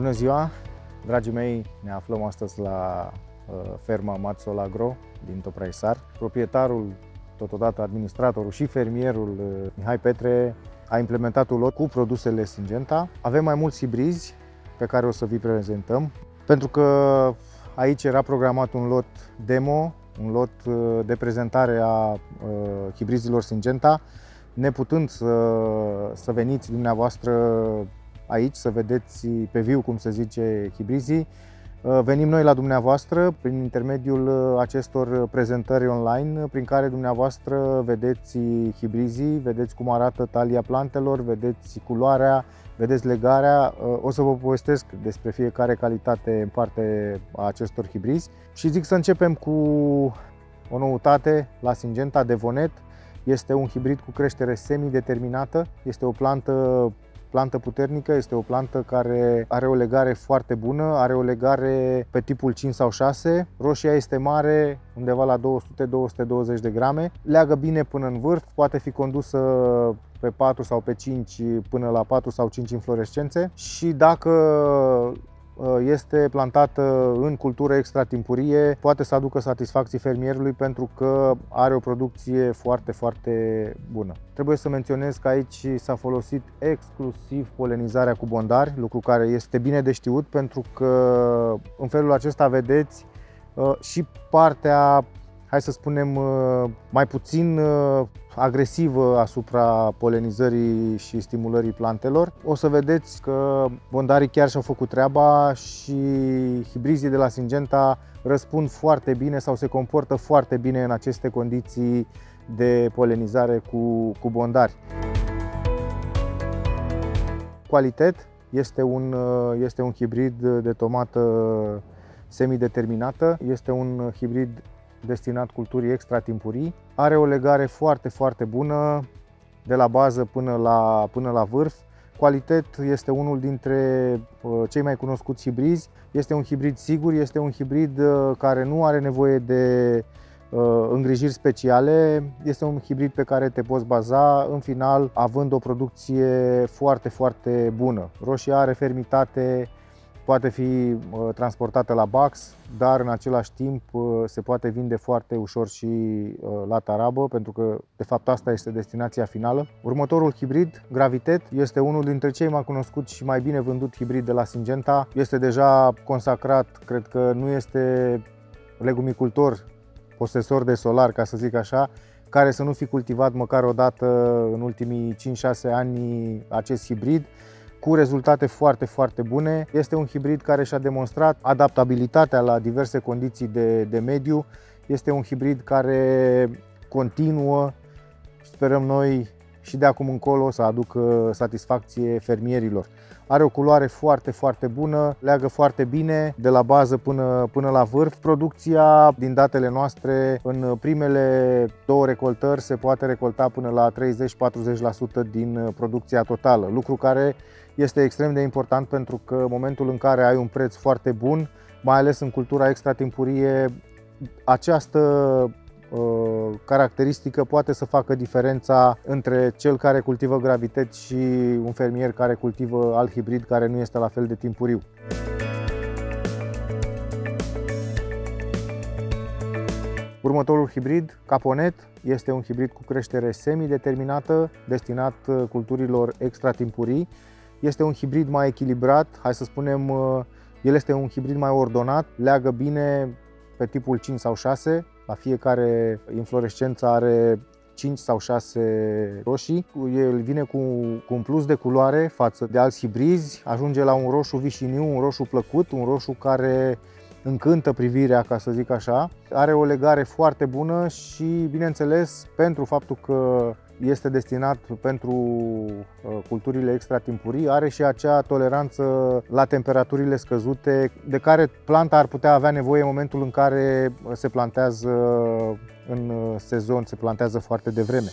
Bună ziua, dragii mei! Ne aflăm astăzi la ferma Matsol Agro din Topraisar. Proprietarul, totodată administratorul și fermierul Mihai Petre a implementat un lot cu produsele Syngenta. Avem mai mulți hibrizi pe care o să vi prezentăm, pentru că aici era programat un lot demo, un lot de prezentare a hibrizilor Syngenta, neputând să veniți dumneavoastră aici, să vedeți pe viu, cum se zice, hibrizii. Venim noi la dumneavoastră prin intermediul acestor prezentări online, prin care dumneavoastră vedeți hibrizii, vedeți cum arată talia plantelor, vedeți culoarea, vedeți legarea. O să vă povestesc despre fiecare calitate în parte a acestor hibrizi și zic să începem cu o noutate la Syngenta, Devonet. Este un hibrid cu creștere semi-determinată, este o plantă puternică, este o plantă care are o legare foarte bună, are o legare pe tipul 5 sau 6, roșia este mare, undeva la 200-220 de grame, leagă bine până în vârf, poate fi condusă pe 4 sau pe 5 până la 4 sau 5 inflorescențe și dacă este plantată în cultură extratimpurie, poate să aducă satisfacții fermierului pentru că are o producție foarte, foarte bună. Trebuie să menționez că aici s-a folosit exclusiv polenizarea cu bondari, lucru care este bine de știut pentru că în felul acesta vedeți și partea, hai să spunem, mai puțin agresivă asupra polenizării și stimulării plantelor. O să vedeți că bondarii chiar și-au făcut treaba și hibrizii de la Syngenta răspund foarte bine sau se comportă foarte bine în aceste condiții de polenizare cu bondari. Qualitet este un hibrid de tomată semi-determinată, este un hibrid destinat culturii extratimpurii. Are o legare foarte, foarte bună de la bază până la vârf. Qualitet este unul dintre cei mai cunoscuți hibrizi. Este un hibrid sigur, este un hibrid care nu are nevoie de îngrijiri speciale. Este un hibrid pe care te poți baza, în final având o producție foarte, foarte bună. Roșia are fermitate, poate fi transportată la Bax, dar în același timp se poate vinde foarte ușor și la tarabă, pentru că de fapt asta este destinația finală. Următorul hibrid, Gravitet, este unul dintre cei mai cunoscuți și mai bine vândut hibrid de la Syngenta. Este deja consacrat, cred că nu este legumicultor, posesor de solar, ca să zic așa, care să nu fi cultivat măcar o dată în ultimii 5-6 ani acest hibrid, cu rezultate foarte, foarte bune. Este un hibrid care și-a demonstrat adaptabilitatea la diverse condiții de mediu. Este un hibrid care continuă, sperăm noi, și de acum încolo să aducă satisfacție fermierilor. Are o culoare foarte, foarte bună, leagă foarte bine de la bază până la vârf. Producția, din datele noastre, în primele 2 recoltări se poate recolta până la 30-40% din producția totală, lucru care este extrem de important pentru că în momentul în care ai un preț foarte bun, mai ales în cultura extratimpurie, această caracteristică poate să facă diferența între cel care cultivă Gravitet și un fermier care cultivă alt hibrid care nu este la fel de timpuriu. Următorul hibrid, Caponet, este un hibrid cu creștere semi-determinată, destinat culturilor extratimpurii. Este un hibrid mai echilibrat, hai să spunem, el este un hibrid mai ordonat, leagă bine pe tipul 5 sau 6, la fiecare inflorescență are 5 sau 6 roșii. El vine cu un plus de culoare față de alți hibrizi, ajunge la un roșu vișiniu, un roșu plăcut, un roșu care încântă privirea, ca să zic așa. Are o legare foarte bună și, bineînțeles, pentru faptul că este destinat pentru culturile extratimpurii, are și acea toleranță la temperaturile scăzute de care planta ar putea avea nevoie în momentul în care se plantează în sezon, se plantează foarte devreme.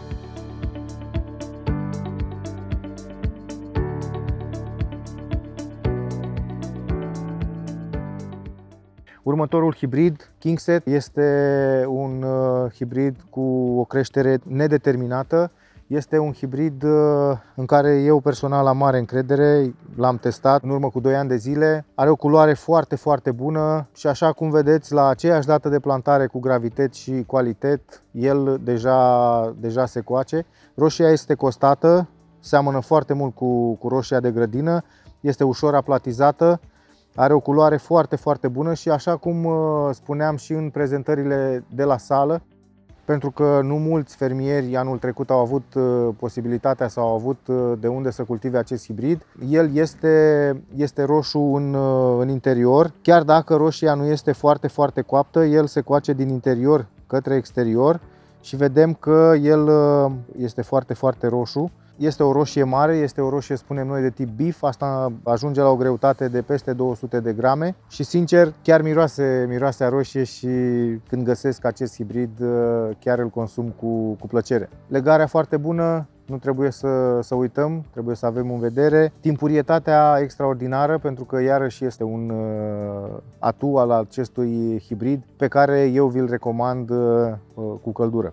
Următorul hibrid, Kingset, este un hibrid cu o creștere nedeterminată. Este un hibrid în care eu personal am mare încredere, l-am testat în urmă cu 2 ani de zile. Are o culoare foarte, foarte bună și așa cum vedeți, la aceeași dată de plantare cu gravitet și calitate, el deja se coace. Roșia este costată, seamănă foarte mult cu roșia de grădină, este ușor aplatizată, are o culoare foarte, foarte bună și așa cum spuneam și în prezentările de la sală, pentru că nu mulți fermieri anul trecut au avut posibilitatea sau au avut de unde să cultive acest hibrid. El este roșu în interior, chiar dacă roșia nu este foarte, foarte coaptă, el se coace din interior către exterior și vedem că el este foarte, foarte roșu. Este o roșie mare, este o roșie, spunem noi, de tip beef, asta ajunge la o greutate de peste 200 de grame și sincer chiar miroase a roșie și când găsesc acest hibrid chiar îl consum cu plăcere. Legarea foarte bună, nu trebuie să uităm, trebuie să avem în vedere. Timpurietatea extraordinară, pentru că iarăși este un atu al acestui hibrid pe care eu vi-l recomand cu căldură.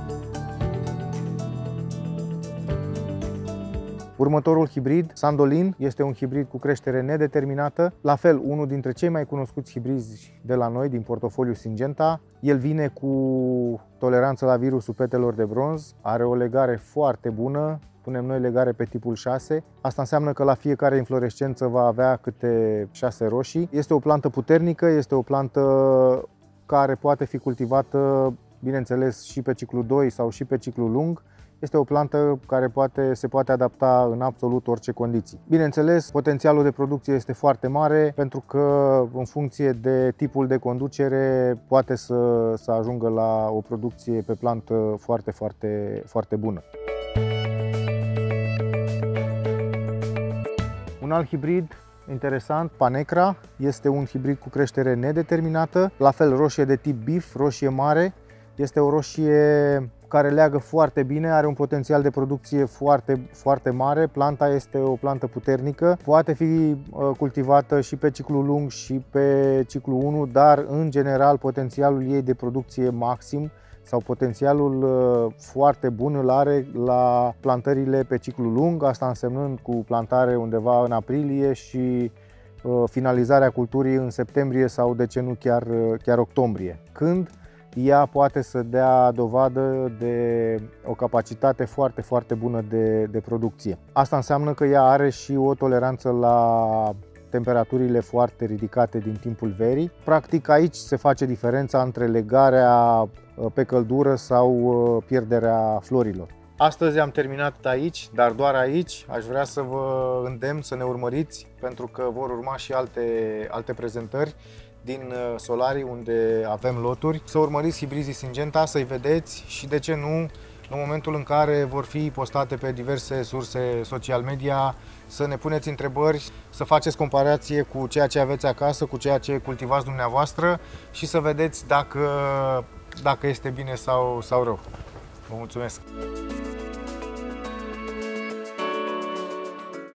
Următorul hibrid, Sandolin, este un hibrid cu creștere nedeterminată. La fel, unul dintre cei mai cunoscuți hibrizi de la noi, din portofoliul Syngenta. El vine cu toleranță la virusul petelor de bronz, are o legare foarte bună, punem noi legare pe tipul 6. Asta înseamnă că la fiecare inflorescență va avea câte 6 roșii. Este o plantă puternică, este o plantă care poate fi cultivată, bineînțeles, și pe ciclu 2 sau și pe ciclu lung. Este o plantă care se poate adapta în absolut orice condiții. Bineînțeles, potențialul de producție este foarte mare pentru că în funcție de tipul de conducere poate să ajungă la o producție pe plantă foarte, foarte, foarte bună. Un alt hibrid interesant, Panecra, este un hibrid cu creștere nedeterminată, la fel roșie de tip beef, roșie mare. Este o roșie care leagă foarte bine, are un potențial de producție foarte, foarte mare. Planta este o plantă puternică, poate fi cultivată și pe ciclu lung și pe ciclu 1, dar în general potențialul ei de producție maxim sau potențialul foarte bun îl are la plantările pe ciclu lung, asta însemnând cu plantare undeva în aprilie și finalizarea culturii în septembrie sau de ce nu chiar octombrie, când ea poate să dea dovadă de o capacitate foarte, foarte bună de producție. Asta înseamnă că ea are și o toleranță la temperaturile foarte ridicate din timpul verii. Practic aici se face diferența între legarea pe căldură sau pierderea florilor. Astăzi am terminat aici, dar doar aici. Aș vrea să vă îndemn să ne urmăriți, pentru că vor urma și alte prezentări din solarii unde avem loturi. Să urmăriți hibrizii Syngenta, să-i vedeți și, de ce nu, în momentul în care vor fi postate pe diverse surse social media, să ne puneți întrebări, să faceți comparație cu ceea ce aveți acasă, cu ceea ce cultivați dumneavoastră și să vedeți dacă este bine sau rău. Vă mulțumesc!